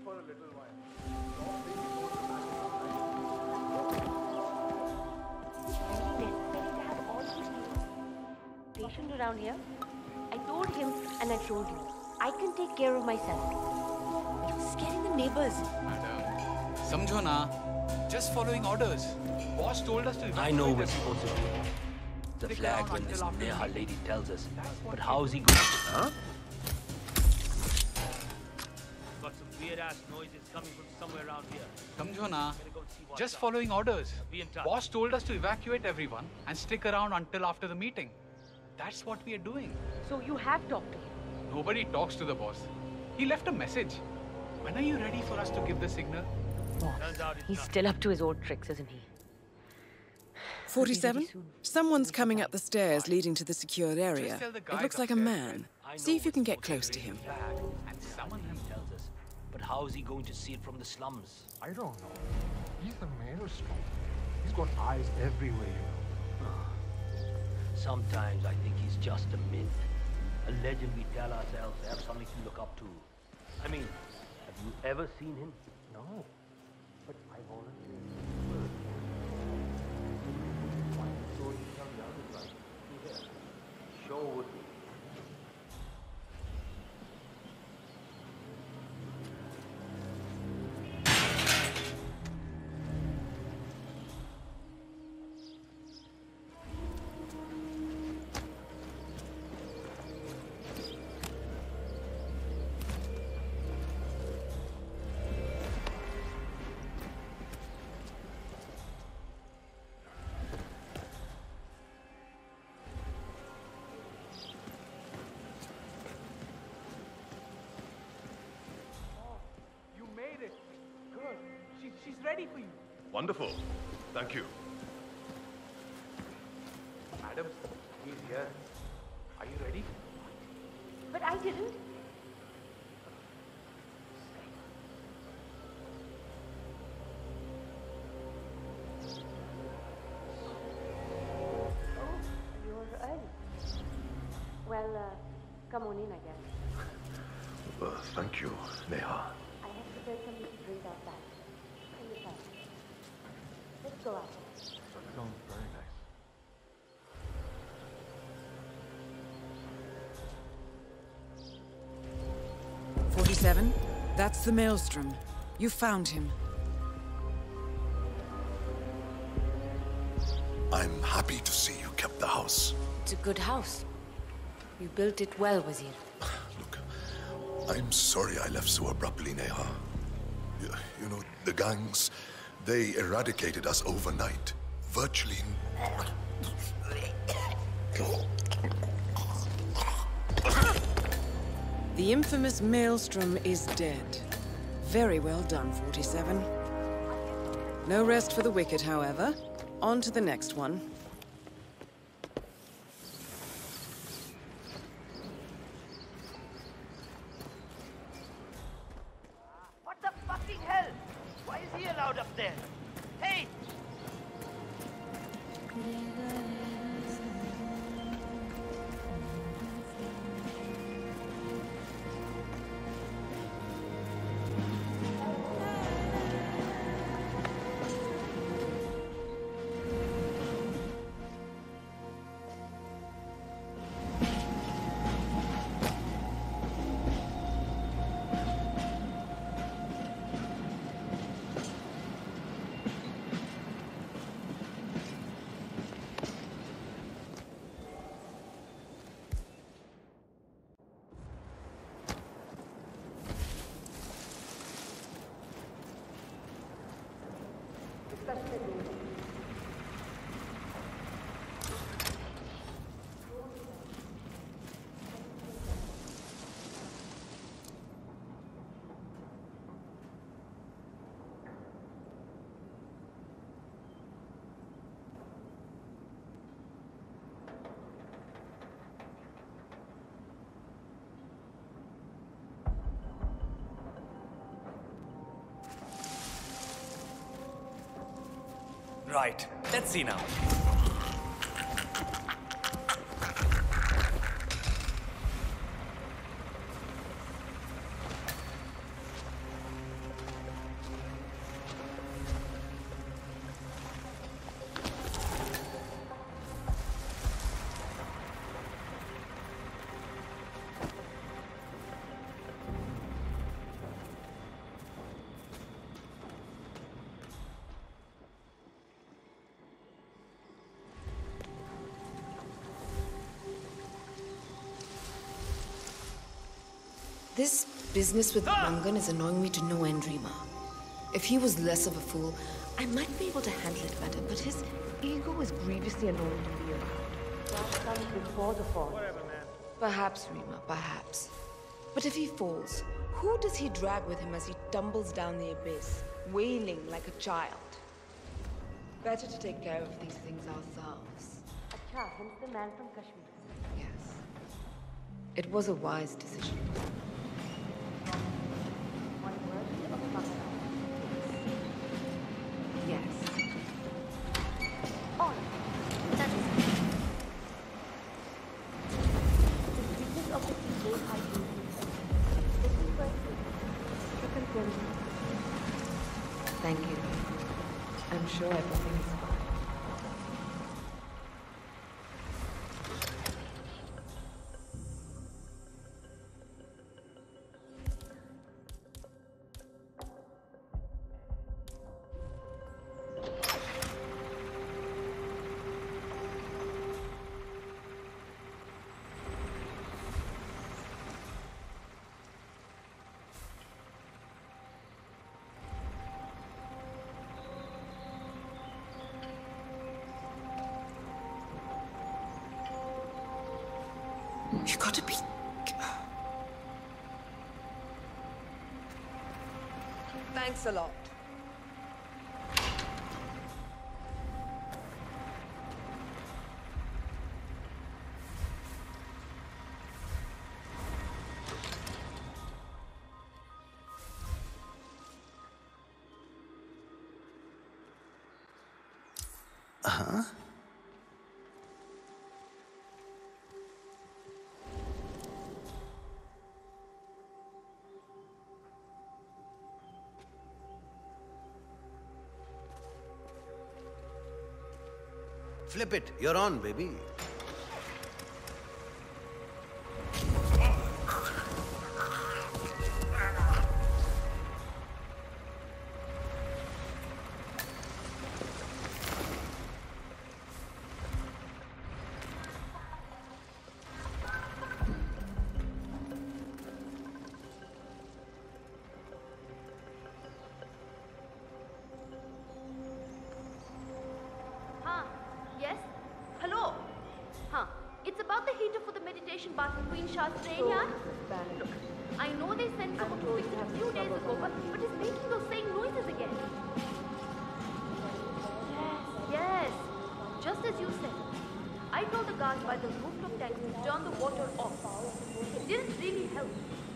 for a little while. Necessary to have all these patient around here? I told him and I told you. I can take care of myself. You're scaring the neighbors. Madam, samjho na. Just following orders. Boss told us to evacuate. I know we're supposed to do the flag when this Neha lady tells us. But how is he going to... Huh? Got some weird-ass noises coming from somewhere around here. Samjho na. Go and see what's Just up. following orders. Be in touch. Boss told us to evacuate everyone and stick around until after the meeting. That's what we are doing. So you have talked to him. Nobody talks to the boss. He left a message. When are you ready for us to give the signal? Turns out it's He's not. still up to his old tricks, isn't he? 47? Someone's coming up the stairs leading to the secured area. tell the It guys looks like a upstairs man. I know See if you we're can get supposed to close to raise him. the flag and summon him, tells us. But how is he going to see it from the slums? I don't know. He's the maelstrom. He's got eyes everywhere, you know. Sometimes I think he's just a myth. A legend we tell ourselves to have something to look up to. I mean, have you ever seen him? No. But I volunteered. Sure would be. You made it. Good. She's ready for you. Wonderful. Thank you. Madam, he's here. Are you ready? But I didn't. Oh, you're early. Well, come on in, I guess. Thank you, Neha. I have prepared something to drink outside. In the sun. Let's go out. Sounds very nice. "47? That's the Maelstrom. You found him. I'm happy to see you kept the house. It's a good house. You built it well, Wazir. Look, I'm sorry I left so abruptly, Neha. You know, the gangs, they eradicated us overnight. Virtually... The infamous Maelstrom is dead. Very well done, 47. No rest for the wicked, however. On to the next one. What the fucking hell? Why is he allowed up there? Hey! Right, let's see now. This business with Rangan is annoying me to no end, Rima. If he was less of a fool, I might be able to handle it better, but his ego is grievously annoying to be around. That comes before the fall. Whatever, man. Perhaps, Rima, perhaps. But if he falls, who does he drag with him as he tumbles down the abyss, wailing like a child? Better to take care of these things ourselves. Acha, hence the man from Kashmir. Yes. It was a wise decision. On mercy of Maharaj. Yes. All right. That is it. The sweetness of the people I do. This is first the concern. Thank you. I'm sure everything is fine. You gotta be... Thanks a lot. Huh? Flip it. You're on, baby. Yes? Hello? It's about the heater for the meditation bath in Queen Shah's train yard? Look, I know they sent someone to fix it a few days ago, but it's making those same noises again. Yes. Just as you said. I told the guards by the rooftop tank to turn the water off. It didn't really help.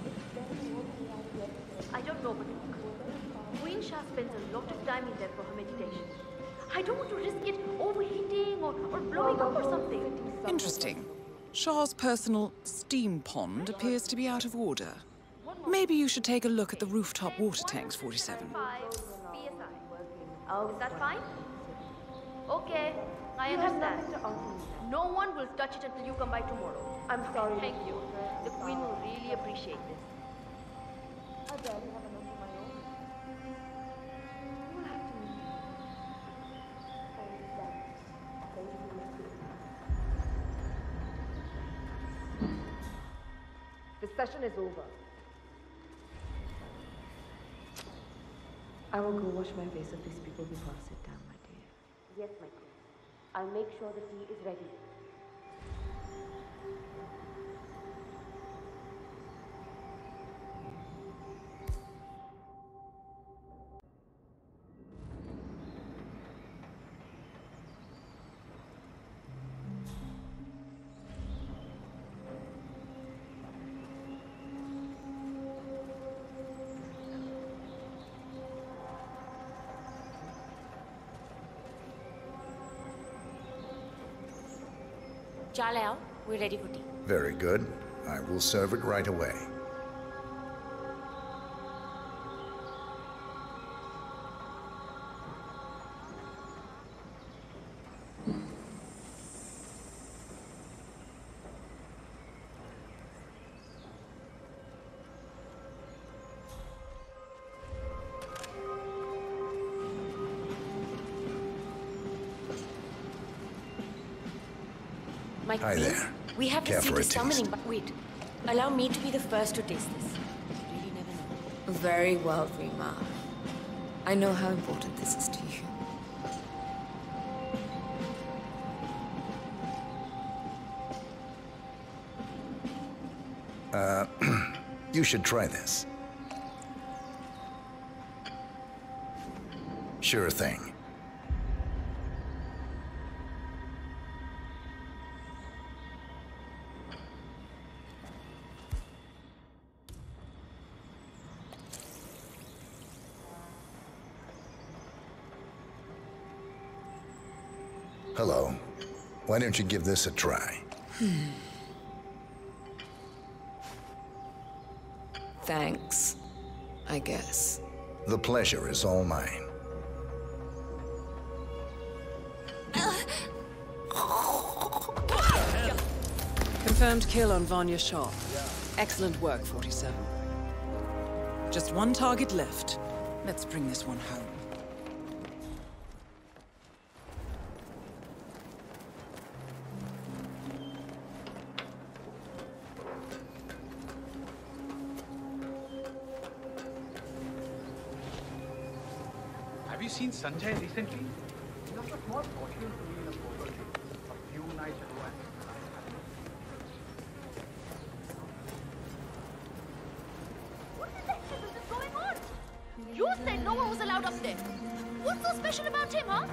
I don't know, but look, Queen Shah spends a lot of time in there for her meditation. I don't want to risk it overheating or blowing up or something. Interesting. Shah's personal steam pond appears to be out of order. Maybe you should take a look at the rooftop water tanks, 47. 5 PSI. Is that fine? Okay, I understand. No one will touch it until you come by tomorrow. I'm sorry. Thank you. The Queen will really appreciate this. I barely have enough of my own. You will have to meet me. The session is over. I will go wash my face of these people before I sit down, my dear. Yes, my Queen. I'll make sure the tea is ready. Chalao, we're ready for tea. Very good. I will serve it right away. My Hi Queen, there. we have Care to see for a the summoning, taste? but wait. Allow me to be the first to taste this. Very well, Rima. I know how important this is to you. You should try this. Sure thing. Hello. Why don't you give this a try? Thanks, I guess. The pleasure is all mine. Confirmed kill on Vanya Sharp. Excellent work, 47. Just one target left. Let's bring this one home. Have you seen Sanjay recently? Just a small fortune to me in a poker game. A few nights ago. What the heck is going on? You said no one was allowed up there. What's so special about him, huh?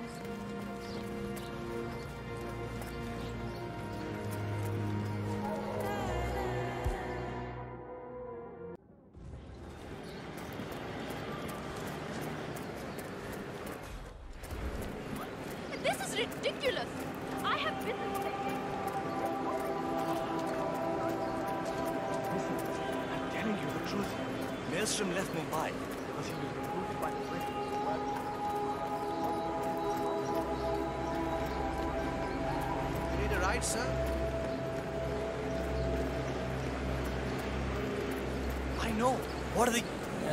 This is ridiculous. I have been... I'm telling you the truth. Maelstrom left Mumbai because he was recruited by the British. You need a ride, sir? I know. What are the...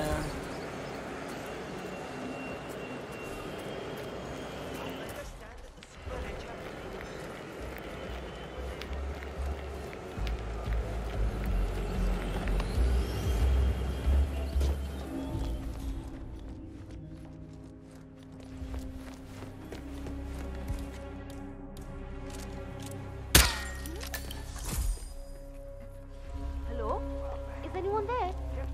Hello? Is anyone there?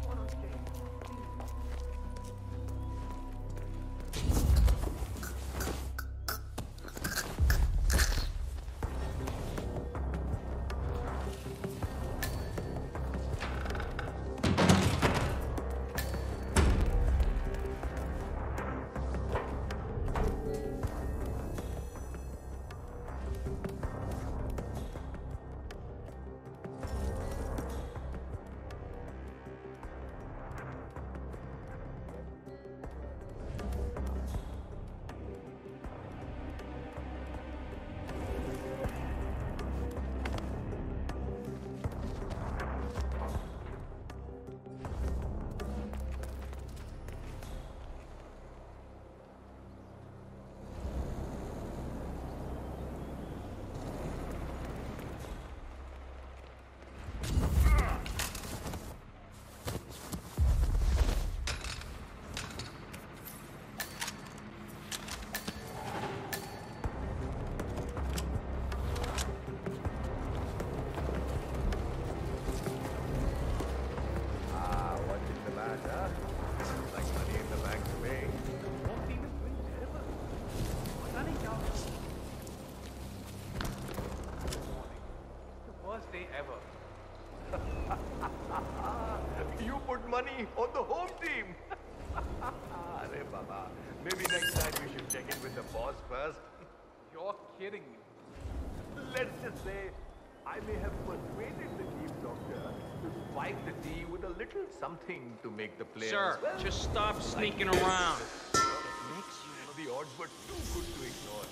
You put money on the home team. Arey Baba. Maybe next time we should check in with the boss first. You're kidding me. Let's just say I may have persuaded the team doctor to spike the tea with a little something to make the players... Sir, well, just stop sneaking around. the odds were too good to ignore.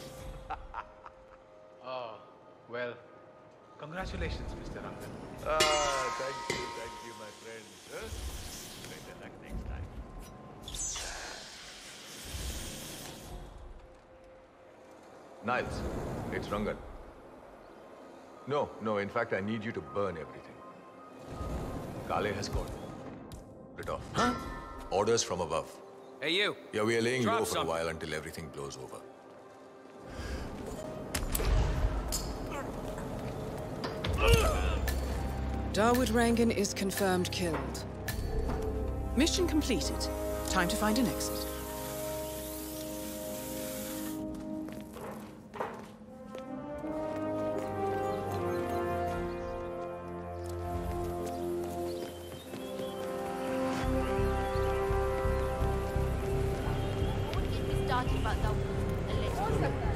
Oh, well, congratulations, Mr. Rangan. Thank you, my friend. Huh? Better luck next time. Niles, it's Rangan. No, in fact, I need you to burn everything. Kale has gone. it off. Huh? Orders from above. Hey, you. Yeah, we are laying Drop low for a something. while until everything blows over. Dawood Rangan is confirmed killed. Mission completed. Time to find an exit. Don't get me started about that alleged.